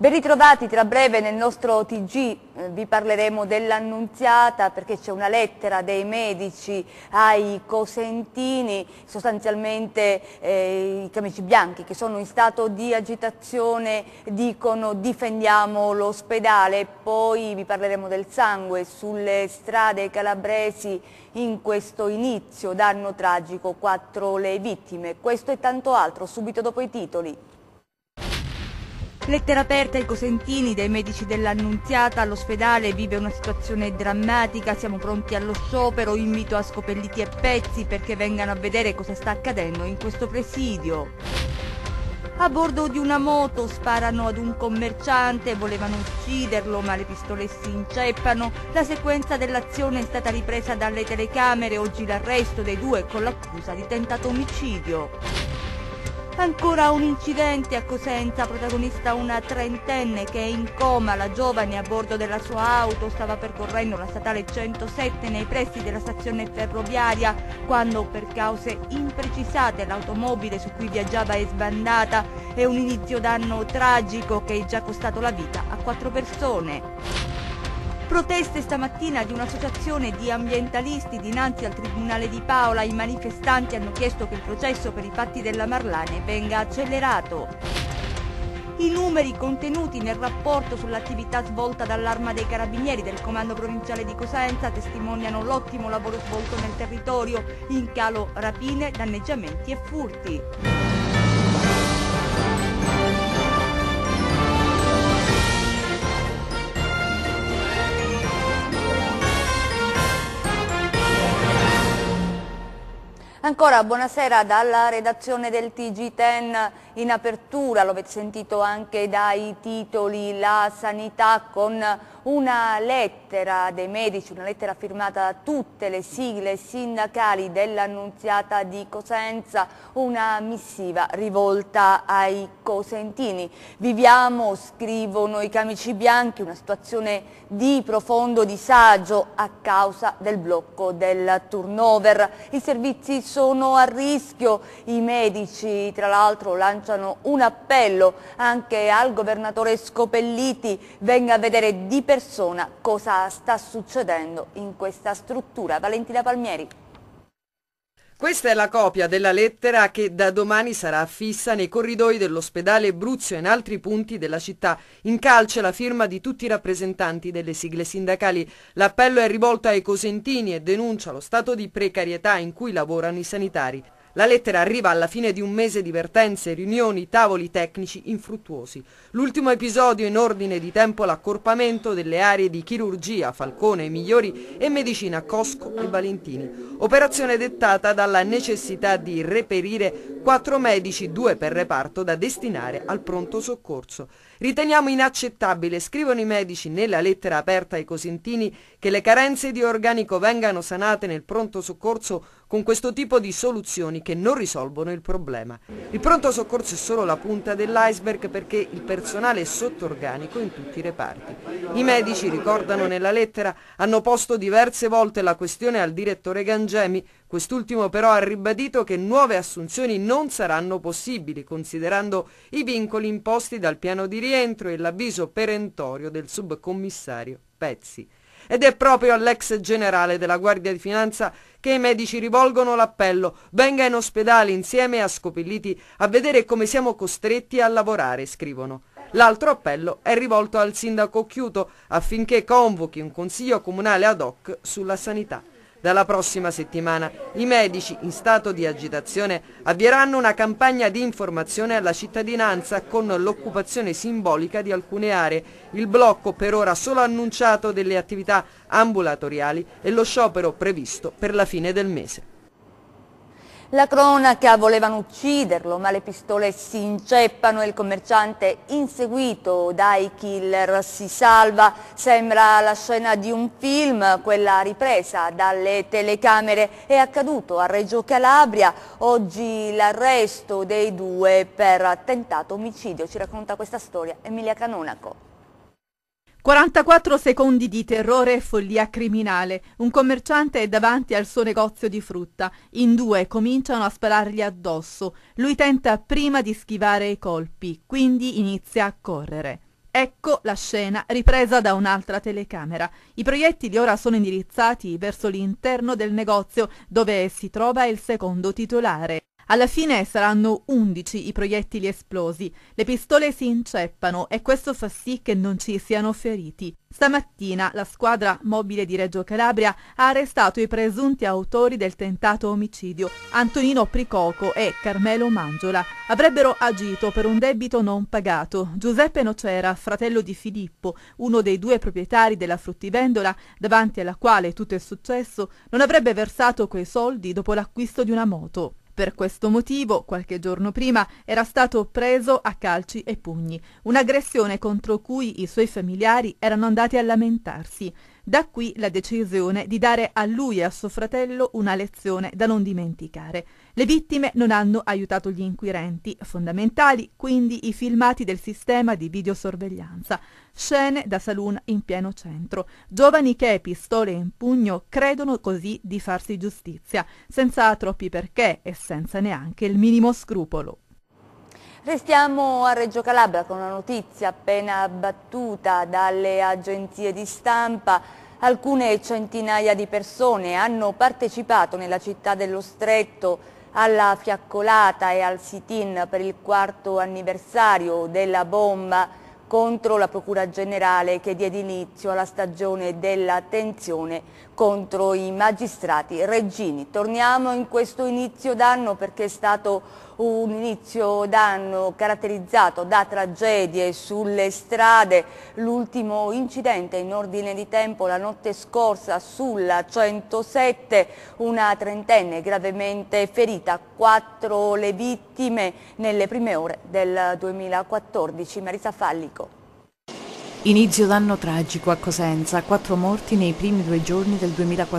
Ben ritrovati, tra breve nel nostro TG vi parleremo dell'Annunziata perché c'è una lettera dei medici ai cosentini, sostanzialmente i camici bianchi che sono in stato di agitazione dicono difendiamo l'ospedale, poi vi parleremo del sangue sulle strade calabresi in questo inizio d'anno tragico, 4 le vittime, questo e tanto altro subito dopo i titoli. Lettera aperta ai cosentini dei medici dell'Annunziata, l'ospedale vive una situazione drammatica, siamo pronti allo sciopero, invito a Scopelliti e Pezzi perché vengano a vedere cosa sta accadendo in questo presidio. A bordo di una moto sparano ad un commerciante, volevano ucciderlo ma le pistole si inceppano, la sequenza dell'azione è stata ripresa dalle telecamere, oggi l'arresto dei due con l'accusa di tentato omicidio. Ancora un incidente a Cosenza, protagonista una trentenne che è in coma, la giovane a bordo della sua auto stava percorrendo la statale 107 nei pressi della stazione ferroviaria quando per cause imprecisate l'automobile su cui viaggiava è sbandata. È un inizio d'anno tragico che è già costato la vita a 4 persone. Proteste stamattina di un'associazione di ambientalisti dinanzi al Tribunale di Paola. I manifestanti hanno chiesto che il processo per i fatti della Marlane venga accelerato. I numeri contenuti nel rapporto sull'attività svolta dall'Arma dei Carabinieri del Comando Provinciale di Cosenza testimoniano l'ottimo lavoro svolto nel territorio, in calo rapine, danneggiamenti e furti. Ancora buonasera dalla redazione del TG10. In apertura, lo avete sentito anche dai titoli, la sanità con una lettera dei medici, una lettera firmata da tutte le sigle sindacali dell'Annunziata di Cosenza, una missiva rivolta ai cosentini. Viviamo, scrivono i camici bianchi, una situazione di profondo disagio a causa del blocco del turnover. I servizi sono a rischio, i medici tra l'altro lanciano un appello anche al governatore Scopelliti, venga a vedere di persona cosa sta succedendo in questa struttura. Valentina Palmieri. Questa è la copia della lettera che da domani sarà affissa nei corridoi dell'ospedale Bruzio e in altri punti della città. In calce la firma di tutti i rappresentanti delle sigle sindacali. L'appello è rivolto ai cosentini e denuncia lo stato di precarietà in cui lavorano i sanitari. La lettera arriva alla fine di un mese di vertenze, riunioni, tavoli tecnici infruttuosi. L'ultimo episodio in ordine di tempo l'accorpamento delle aree di chirurgia, Falcone, Migliori e medicina Cosco e Valentini. Operazione dettata dalla necessità di reperire 4 medici, 2 per reparto, da destinare al pronto soccorso. Riteniamo inaccettabile, scrivono i medici nella lettera aperta ai cosentini, che le carenze di organico vengano sanate nel pronto soccorso con questo tipo di soluzioni che non risolvono il problema. Il pronto soccorso è solo la punta dell'iceberg perché il personale è sotto organico in tutti i reparti. I medici, ricordano nella lettera, hanno posto diverse volte la questione al direttore Gangemi. Quest'ultimo però ha ribadito che nuove assunzioni non saranno possibili, considerando i vincoli imposti dal piano di rientro e l'avviso perentorio del subcommissario Pezzi. Ed è proprio all'ex generale della Guardia di Finanza che i medici rivolgono l'appello: venga in ospedale insieme a Scopelliti a vedere come siamo costretti a lavorare, scrivono. L'altro appello è rivolto al sindaco Chiuto affinché convochi un consiglio comunale ad hoc sulla sanità. Dalla prossima settimana i medici in stato di agitazione avvieranno una campagna di informazione alla cittadinanza con l'occupazione simbolica di alcune aree, il blocco per ora solo annunciato delle attività ambulatoriali e lo sciopero previsto per la fine del mese. La cronaca, volevano ucciderlo ma le pistole si inceppano e il commerciante inseguito dai killer si salva. Sembra la scena di un film, quella ripresa dalle telecamere. È accaduto a Reggio Calabria, oggi l'arresto dei due per tentato omicidio. Ci racconta questa storia Emilia Canonaco. 44 secondi di terrore e follia criminale. Un commerciante è davanti al suo negozio di frutta. In due cominciano a sparargli addosso. Lui tenta prima di schivare i colpi, quindi inizia a correre. Ecco la scena ripresa da un'altra telecamera. I proiettili ora sono indirizzati verso l'interno del negozio dove si trova il secondo titolare. Alla fine saranno 11 i proiettili esplosi. Le pistole si inceppano e questo fa sì che non ci siano feriti. Stamattina la squadra mobile di Reggio Calabria ha arrestato i presunti autori del tentato omicidio, Antonino Pricoco e Carmelo Mangiola. Avrebbero agito per un debito non pagato. Giuseppe Nocera, fratello di Filippo, uno dei 2 proprietari della fruttivendola, davanti alla quale tutto è successo, non avrebbe versato quei soldi dopo l'acquisto di una moto. Per questo motivo, qualche giorno prima, era stato preso a calci e pugni, un'aggressione contro cui i suoi familiari erano andati a lamentarsi. Da qui la decisione di dare a lui e a suo fratello una lezione da non dimenticare. Le vittime non hanno aiutato gli inquirenti, fondamentali quindi i filmati del sistema di videosorveglianza. Scene da saloon in pieno centro. Giovani che, pistole in pugno, credono così di farsi giustizia, senza troppi perché e senza neanche il minimo scrupolo. Restiamo a Reggio Calabria con una notizia appena battuta dalle agenzie di stampa. Alcune centinaia di persone hanno partecipato nella città dello Stretto alla fiaccolata e al sit-in per il 4° anniversario della bomba contro la Procura Generale che diede inizio alla stagione della tensione contro i magistrati reggini. Torniamo in questo inizio d'anno perché è stato un inizio d'anno caratterizzato da tragedie sulle strade. L'ultimo incidente in ordine di tempo la notte scorsa sulla 107, una trentenne gravemente ferita, 4 le vittime nelle prime ore del 2014. Marisa Fallico. Inizio d'anno tragico a Cosenza, 4 morti nei primi 2 giorni del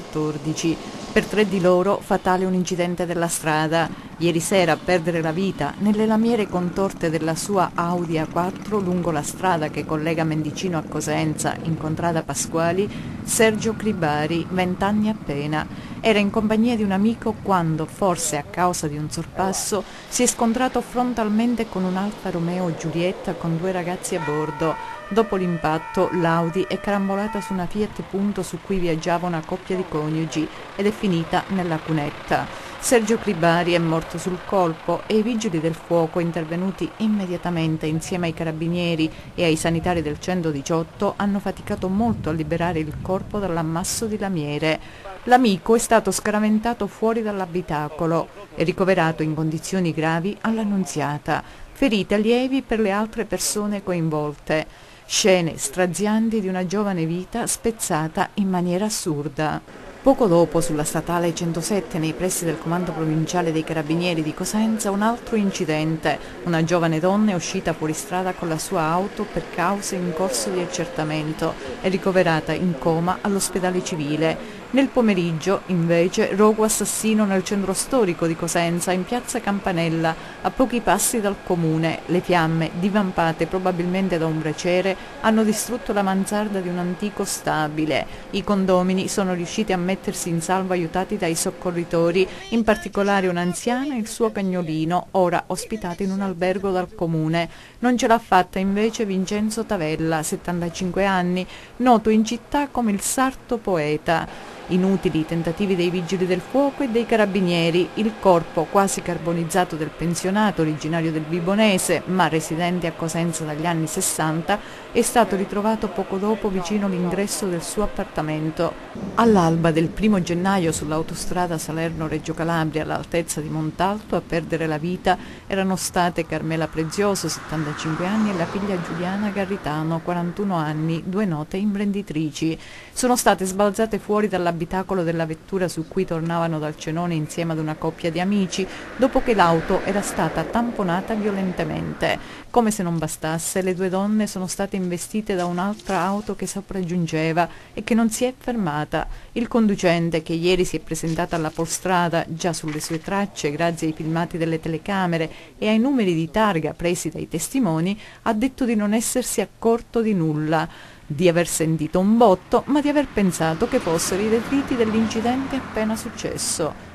2014. Per 3 di loro fatale un incidente della strada. Ieri sera a perdere la vita nelle lamiere contorte della sua Audi A4 lungo la strada che collega Mendicino a Cosenza, in contrada Pasquali, Sergio Cribari, 20 anni appena. Era in compagnia di un amico quando, forse a causa di un sorpasso, si è scontrato frontalmente con un Alfa Romeo Giulietta con 2 ragazzi a bordo. Dopo l'impatto, l'Audi è carambolata su una Fiat Punto su cui viaggiava una coppia di coniugi ed è finita nella cunetta. Sergio Cribari è morto sul colpo e i vigili del fuoco, intervenuti immediatamente insieme ai carabinieri e ai sanitari del 118, hanno faticato molto a liberare il corpo dall'ammasso di lamiere. L'amico è stato scaraventato fuori dall'abitacolo e ricoverato in condizioni gravi all'Annunziata. Ferite lievi per le altre persone coinvolte. Scene strazianti di una giovane vita spezzata in maniera assurda. Poco dopo, sulla statale 107, nei pressi del comando provinciale dei carabinieri di Cosenza, un altro incidente. Una giovane donna è uscita fuori strada con la sua auto per cause in corso di accertamento e ricoverata in coma all'ospedale civile. Nel pomeriggio, invece, rogo assassino nel centro storico di Cosenza, in piazza Campanella, a pochi passi dal comune. Le fiamme, divampate probabilmente da un braciere, hanno distrutto la mansarda di un antico stabile. I condomini sono riusciti a mettersi in salvo aiutati dai soccorritori, in particolare un'anziana e il suo cagnolino, ora ospitati in un albergo dal comune. Non ce l'ha fatta invece Vincenzo Tavella, 75 anni, noto in città come il sarto poeta. Inutili i tentativi dei vigili del fuoco e dei carabinieri. Il corpo quasi carbonizzato del pensionato, originario del Vibonese ma residente a Cosenza dagli anni 60, è stato ritrovato poco dopo vicino all'ingresso del suo appartamento. All'alba del 1° gennaio sull'autostrada Salerno-Reggio Calabria, all'altezza di Montalto, a perdere la vita erano state Carmela Prezioso, 75 anni, e la figlia Giuliana Garritano, 41 anni, 2 note imprenditrici. Sono state sbalzate fuori dall'abitacolo della vettura su cui tornavano dal cenone insieme ad una coppia di amici, dopo che l'auto era stata tamponata violentemente. Come se non bastasse, le 2 donne sono state investite da un'altra auto che sopraggiungeva e che non si è fermata. Il conducente, che ieri si è presentato alla Polstrada già sulle sue tracce grazie ai filmati delle telecamere e ai numeri di targa presi dai testimoni, ha detto di non essersi accorto di nulla, di aver sentito un botto, ma di aver pensato che fossero i detriti dell'incidente appena successo.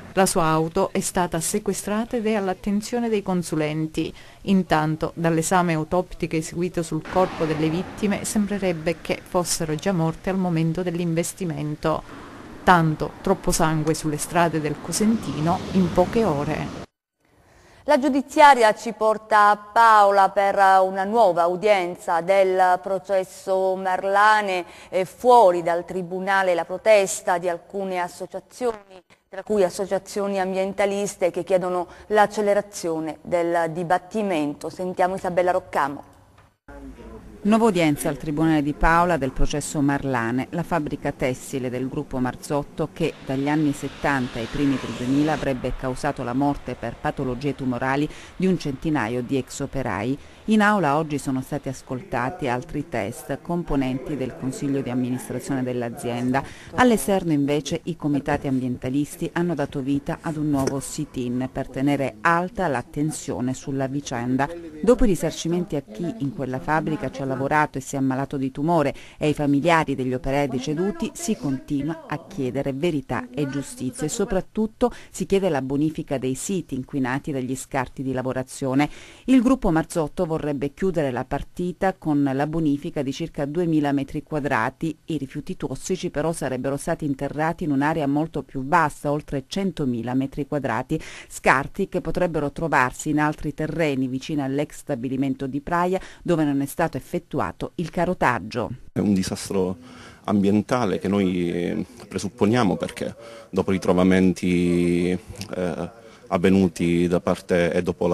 La sua auto è stata sequestrata ed è all'attenzione dei consulenti. Intanto, dall'esame autoptico eseguito sul corpo delle vittime, sembrerebbe che fossero già morte al momento dell'investimento. Tanto, troppo sangue sulle strade del Cosentino in poche ore. La giudiziaria ci porta a Paola per una nuova udienza del processo Marlane, fuori dal tribunale la protesta di alcune associazioni, tra cui associazioni ambientaliste che chiedono l'accelerazione del dibattimento. Sentiamo Isabella Roccamo. Nuova udienza al Tribunale di Paola del processo Marlane, la fabbrica tessile del gruppo Marzotto che dagli anni 70 ai primi del 2000 avrebbe causato la morte per patologie tumorali di un centinaio di ex operai. In aula oggi sono stati ascoltati altri test, componenti del Consiglio di amministrazione dell'azienda. All'esterno invece i comitati ambientalisti hanno dato vita ad un nuovo sit-in per tenere alta l'attenzione sulla vicenda. Dopo i risarcimenti a chi in quella fabbrica ci ha lavorato e si è ammalato di tumore e ai familiari degli operai deceduti, si continua a chiedere verità e giustizia e soprattutto si chiede la bonifica dei siti inquinati dagli scarti di lavorazione. Il gruppo Marzotto vorrebbe chiudere la partita con la bonifica di circa 2000 metri quadrati. I rifiuti tossici però sarebbero stati interrati in un'area molto più vasta, oltre 100.000 metri quadrati, scarti che potrebbero trovarsi in altri terreni vicino all'ex stabilimento di Praia dove non è stato effettuato il carotaggio. È un disastro ambientale che noi presupponiamo perché dopo i ritrovamenti avvenuti da parte e dopo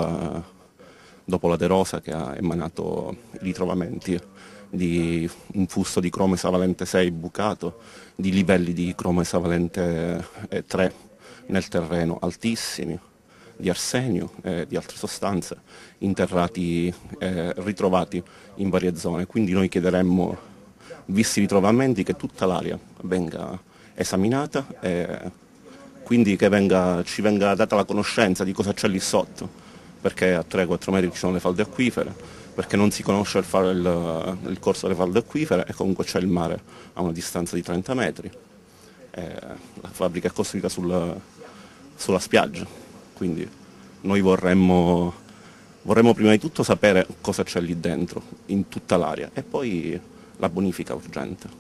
la De Rosa che ha emanato i ritrovamenti di un fusto di cromo esavalente 6 bucato, di livelli di cromo esavalente 3 nel terreno altissimi, di arsenio e di altre sostanze interrati ritrovati in varie zone. Quindi noi chiederemmo, visti i ritrovamenti, che tutta l'area venga esaminata e quindi che ci venga data la conoscenza di cosa c'è lì sotto, perché a 3-4 metri ci sono le falde acquifere, perché non si conosce il corso delle falde acquifere e comunque c'è il mare a una distanza di 30 metri. La fabbrica è costruita sulla spiaggia. Quindi noi vorremmo prima di tutto sapere cosa c'è lì dentro, in tutta l'area, e poi la bonifica urgente.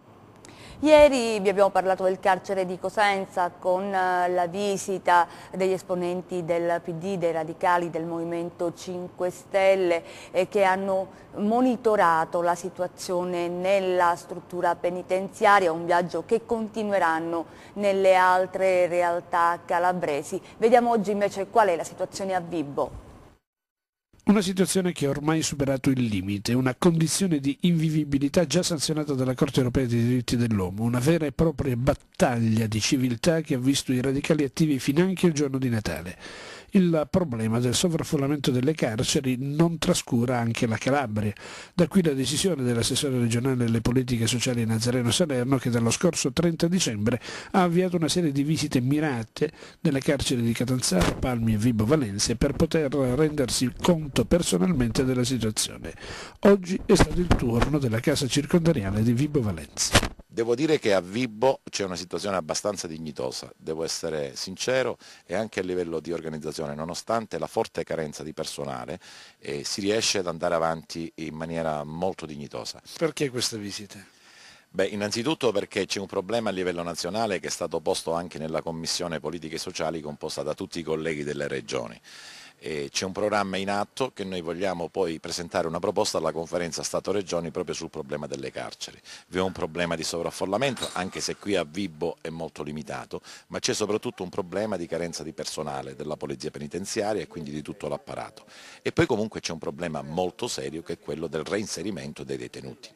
Ieri vi abbiamo parlato del carcere di Cosenza con la visita degli esponenti del PD, dei radicali, del Movimento 5 Stelle che hanno monitorato la situazione nella struttura penitenziaria, un viaggio che continueranno nelle altre realtà calabresi. Vediamo oggi invece qual è la situazione a Vibo. Una situazione che ha ormai superato il limite, una condizione di invivibilità già sanzionata dalla Corte Europea dei diritti dell'uomo, una vera e propria battaglia di civiltà che ha visto i radicali attivi finanche il giorno di Natale. Il problema del sovraffollamento delle carceri non trascura anche la Calabria. Da qui la decisione dell'assessore regionale alle politiche sociali Nazareno Salerno che dallo scorso 30 dicembre ha avviato una serie di visite mirate nelle carceri di Catanzaro, Palmi e Vibo Valenze per poter rendersi conto personalmente della situazione. Oggi è stato il turno della casa circondariale di Vibo Valenze. Devo dire che a Vibo c'è una situazione abbastanza dignitosa, devo essere sincero, e anche a livello di organizzazione, nonostante la forte carenza di personale, si riesce ad andare avanti in maniera molto dignitosa. Perché queste visite? Beh, innanzitutto perché c'è un problema a livello nazionale che è stato posto anche nella Commissione Politiche Sociali composta da tutti i colleghi delle regioni. C'è un programma in atto che noi vogliamo poi presentare una proposta alla conferenza Stato-Regioni proprio sul problema delle carceri. Vi è un problema di sovraffollamento, anche se qui a Vibo è molto limitato, ma c'è soprattutto un problema di carenza di personale della polizia penitenziaria e quindi di tutto l'apparato. E poi comunque c'è un problema molto serio che è quello del reinserimento dei detenuti.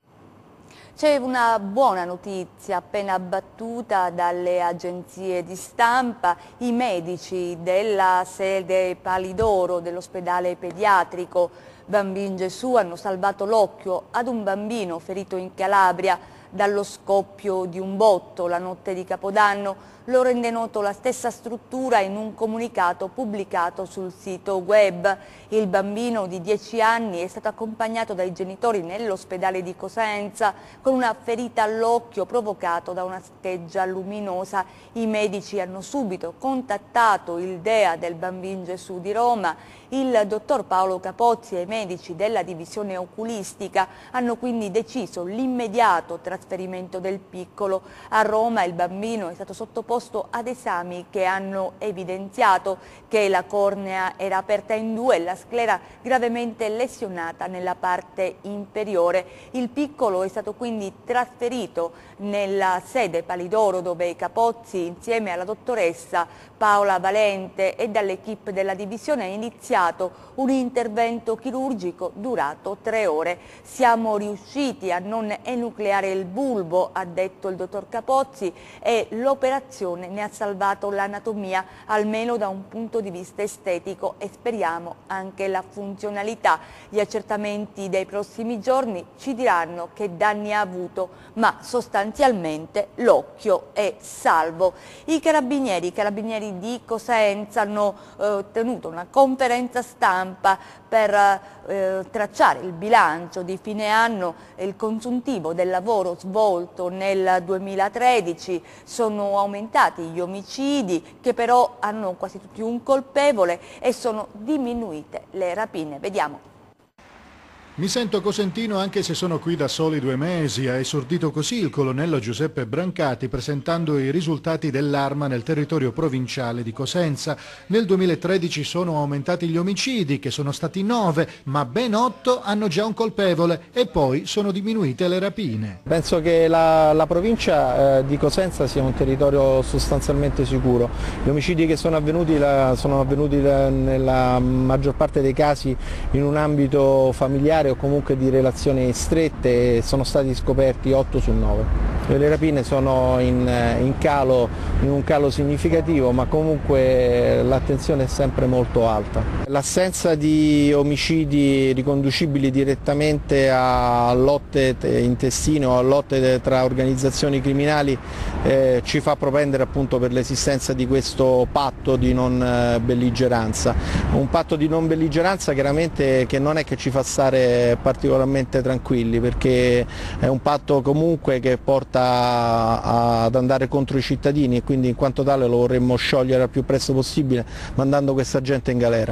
C'è una buona notizia appena battuta dalle agenzie di stampa. I medici della sede Palidoro dell'ospedale pediatrico Bambin Gesù hanno salvato l'occhio ad un bambino ferito in Calabria dallo scoppio di un botto la notte di Capodanno. lo rende noto la stessa struttura in un comunicato pubblicato sul sito web. Il bambino di 10 anni è stato accompagnato dai genitori nell'ospedale di Cosenza con una ferita all'occhio provocato da una scheggia luminosa. I medici hanno subito contattato il DEA del Bambin Gesù di Roma. Il dottor Paolo Capozzi e i medici della divisione oculistica hanno quindi deciso l'immediato trasferimento del piccolo. A Roma il bambino è stato sottoposto ad esami che hanno evidenziato che la cornea era aperta in due e la sclera gravemente lesionata nella parte inferiore. Il piccolo è stato quindi trasferito nella sede Palidoro, dove Capozzi insieme alla dottoressa Paola Valente e dall'equipe della divisione ha iniziato un intervento chirurgico durato 3 ore. Siamo riusciti a non enucleare il bulbo, ha detto il dottor Capozzi, e l'operazione ne ha salvato l'anatomia, almeno da un punto di vista estetico, e speriamo anche la funzionalità. Gli accertamenti dei prossimi giorni ci diranno che danni ha avuto, ma sostanzialmente l'occhio è salvo. I carabinieri di Cosenza hanno tenuto una conferenza stampa per tracciare il bilancio di fine anno e il consuntivo del lavoro svolto nel 2013. Sono aumentati gli omicidi, che però hanno quasi tutti un colpevole, e sono diminuite le rapine. Vediamo. Mi sento cosentino anche se sono qui da soli 2 mesi, ha esordito così il colonnello Giuseppe Brancati presentando i risultati dell'Arma nel territorio provinciale di Cosenza. Nel 2013 sono aumentati gli omicidi, che sono stati 9, ma ben 8 hanno già un colpevole, e poi sono diminuite le rapine. Penso che la provincia di Cosenza sia un territorio sostanzialmente sicuro. Gli omicidi che sono avvenuti nella maggior parte dei casi in un ambito familiare o comunque di relazioni strette, sono stati scoperti 8 su 9. Le rapine sono in un calo significativo, ma comunque l'attenzione è sempre molto alta. L'assenza di omicidi riconducibili direttamente a lotte intestine o a lotte tra organizzazioni criminali ci fa propendere appunto per l'esistenza di questo patto di non belligeranza. Un patto di non belligeranza chiaramente che non è che ci fa stare particolarmente tranquilli, perché è un patto comunque che porta ad andare contro i cittadini, e quindi in quanto tale lo vorremmo sciogliere al più presto possibile mandando questa gente in galera.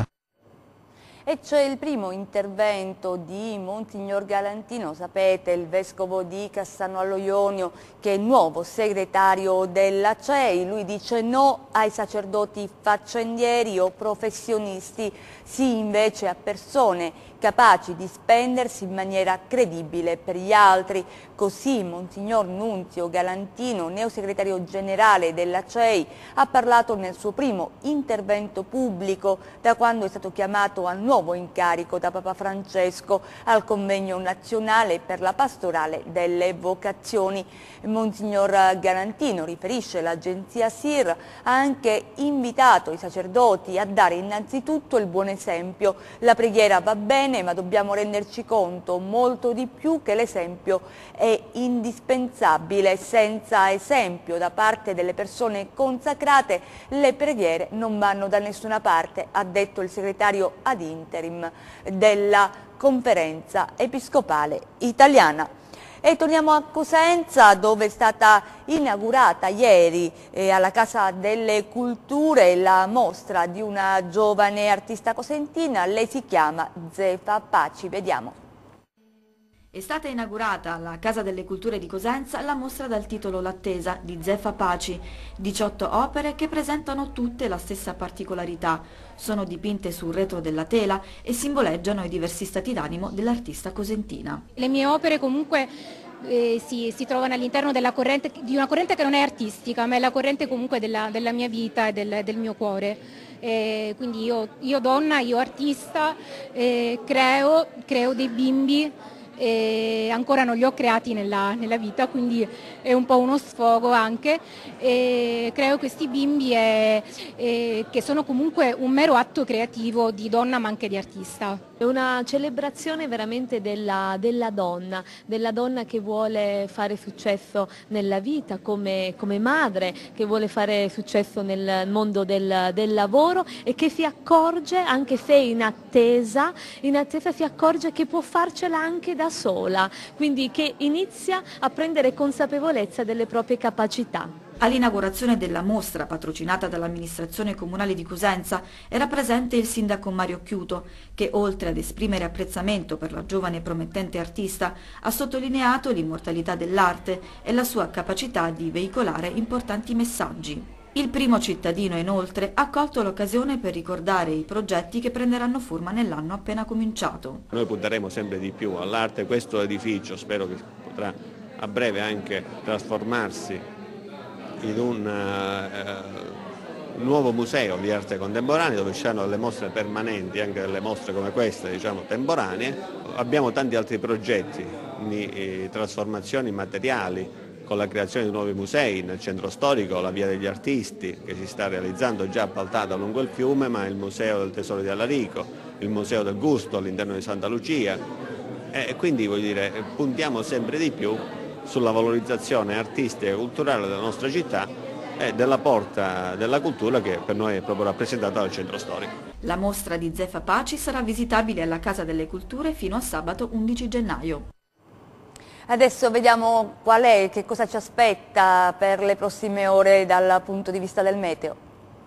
E c'è il primo intervento di Monsignor Galantino, sapete, il vescovo di Cassano allo Ionio, che è nuovo segretario della CEI. Lui dice no ai sacerdoti faccendieri o professionisti, sì invece a persone capaci di spendersi in maniera credibile per gli altri. Così Monsignor Nunzio Galantino, neosegretario generale della CEI, ha parlato nel suo primo intervento pubblico da quando è stato chiamato al nuovo incarico da Papa Francesco al convegno nazionale per la pastorale delle vocazioni. Monsignor Galantino, riferisce l'agenzia SIR, ha anche invitato i sacerdoti a dare innanzitutto il buon esempio. La preghiera va bene, ma dobbiamo renderci conto molto di più che l'esempio è indispensabile. Senza esempio da parte delle persone consacrate le preghiere non vanno da nessuna parte, ha detto il segretario ad interim della Conferenza Episcopale Italiana. E torniamo a Cosenza, dove è stata inaugurata ieri alla Casa delle Culture la mostra di una giovane artista cosentina. Lei si chiama Zefa Paci. Vediamo. È stata inaugurata alla Casa delle Culture di Cosenza la mostra dal titolo L'attesa di Zefa Paci, 18 opere che presentano tutte la stessa particolarità. Sono dipinte sul retro della tela e simboleggiano i diversi stati d'animo dell'artista cosentina. Le mie opere comunque si trovano all'interno di una corrente che non è artistica, ma è la corrente comunque della mia vita e del mio cuore. Quindi io donna, io artista, creo dei bimbi. Ancora non li ho creati nella vita, quindi è un po' uno sfogo anche. Creo questi bimbi che sono comunque un mero atto creativo di donna ma anche di artista. È una celebrazione veramente della donna che vuole fare successo nella vita come madre, che vuole fare successo nel mondo del lavoro e che si accorge, anche se in attesa si accorge che può farcela anche da sola, quindi che inizia a prendere consapevolezza delle proprie capacità. All'inaugurazione della mostra, patrocinata dall'amministrazione comunale di Cosenza, era presente il sindaco Mario Chiuto, che oltre ad esprimere apprezzamento per la giovane e promettente artista, ha sottolineato l'immortalità dell'arte e la sua capacità di veicolare importanti messaggi. Il primo cittadino, inoltre, ha colto l'occasione per ricordare i progetti che prenderanno forma nell'anno appena cominciato. Noi punteremo sempre di più all'arte, questo edificio spero che potrà a breve anche trasformarsi in un nuovo museo di arte contemporanea dove ci saranno delle mostre permanenti, anche delle mostre come queste, diciamo, temporanee. Abbiamo tanti altri progetti di trasformazioni materiali con la creazione di nuovi musei nel centro storico, la Via degli Artisti che si sta realizzando, già appaltata lungo il fiume, ma il Museo del Tesoro di Alarico, il Museo del Gusto all'interno di Santa Lucia e quindi voglio dire, puntiamo sempre di più sulla valorizzazione artistica e culturale della nostra città e della porta della cultura che per noi è proprio rappresentata dal centro storico. La mostra di Zeffa Paci sarà visitabile alla Casa delle Culture fino a sabato 11 gennaio. Adesso vediamo che cosa ci aspetta per le prossime ore dal punto di vista del meteo.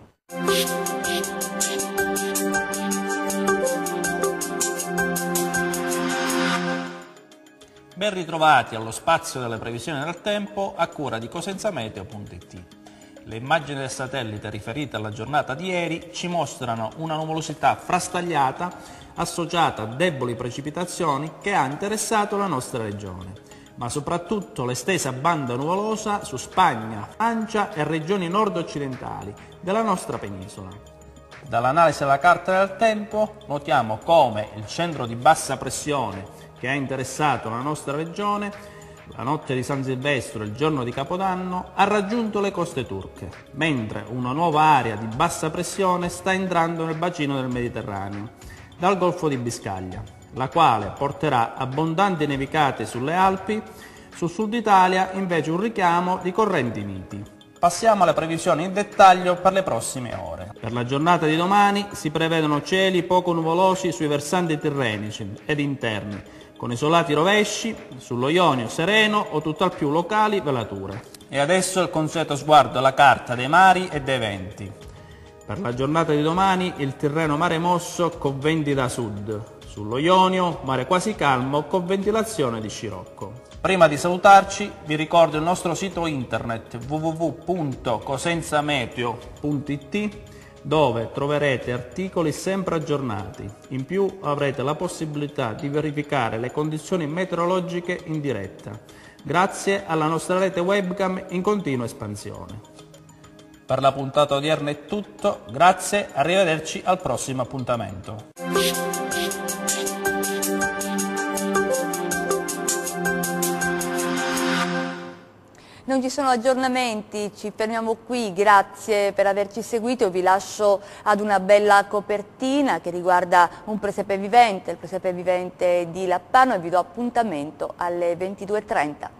Ben ritrovati allo spazio delle previsioni del tempo a cura di cosenzameteo.it. Le immagini del satellite riferite alla giornata di ieri ci mostrano una nuvolosità frastagliata associata a deboli precipitazioni che ha interessato la nostra regione, ma soprattutto l'estesa banda nuvolosa su Spagna, Francia e regioni nord-occidentali della nostra penisola. Dall'analisi della carta del tempo notiamo come il centro di bassa pressione che ha interessato la nostra regione la notte di San Silvestro e il giorno di Capodanno ha raggiunto le coste turche, mentre una nuova area di bassa pressione sta entrando nel bacino del Mediterraneo dal Golfo di Biscaglia, la quale porterà abbondanti nevicate sulle Alpi, sul sud Italia invece un richiamo di correnti miti. Passiamo alle previsioni in dettaglio per le prossime ore. Per la giornata di domani si prevedono cieli poco nuvolosi sui versanti tirrenici ed interni, con isolati rovesci, sullo Ionio sereno o tutt'al più locali velature. E adesso il consueto sguardo alla carta dei mari e dei venti. Per la giornata di domani il Tirreno mare mosso con venti da sud, sullo Ionio mare quasi calmo con ventilazione di scirocco. Prima di salutarci vi ricordo il nostro sito internet www.cosenzameteo.it dove troverete articoli sempre aggiornati. In più avrete la possibilità di verificare le condizioni meteorologiche in diretta, grazie alla nostra rete webcam in continua espansione. Per la puntata odierna è tutto, grazie, arrivederci al prossimo appuntamento. Non ci sono aggiornamenti, ci fermiamo qui, grazie per averci seguito, vi lascio ad una bella copertina che riguarda un presepe vivente, il presepe vivente di Lappano e vi do appuntamento alle 22:30.